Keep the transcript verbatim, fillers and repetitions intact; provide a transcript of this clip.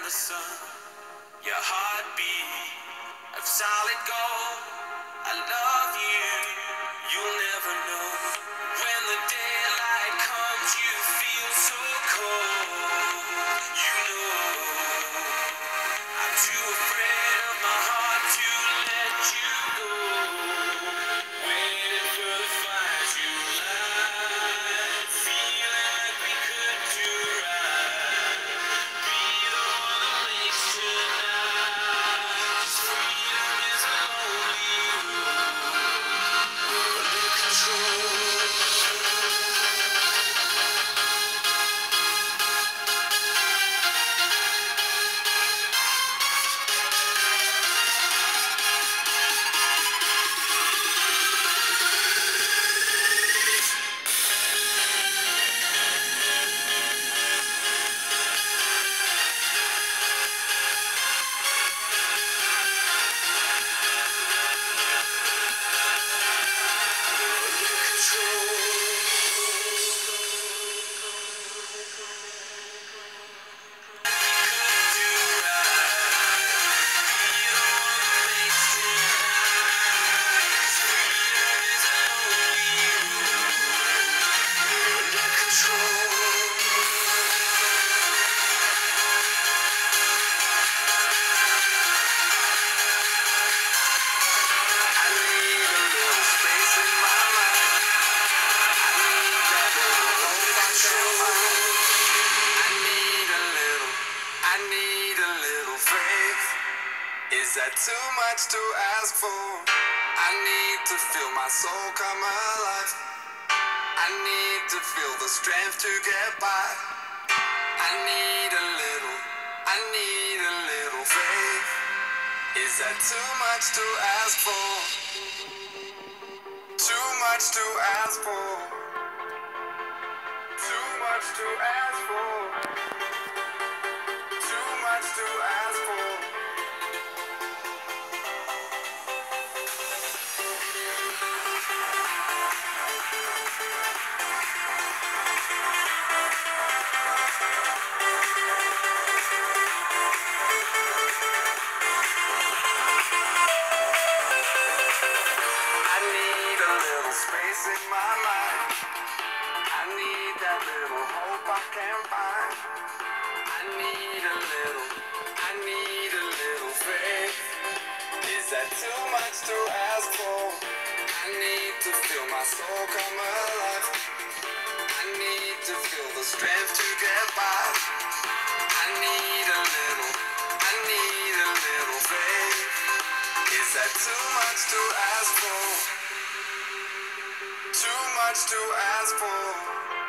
the sun, your heartbeat of solid gold. I love you, you'll never know. When the daylight comes, you feel so cold. You know, I'm too afraid of my heart to let you go. Waiting for the fire to light, feeling like we could do right. Be the one that makes tonight. 'Cause freedom is a lonely road. We're under control. Is that too much to ask for? I need to feel my soul come alive. I need to feel the strength to get by. I need a little, I need a little faith. Is that too much to ask for? Too much to ask for. Too much to ask for. Too much to ask for. Space in my life. I need that little hope I can find. I need a little, I need a little faith. Is that too much to ask for? I need to feel my soul come alive. I need to feel the strength to get by. I need a little, I need a little faith. Is that too much to ask for? Too much to ask for.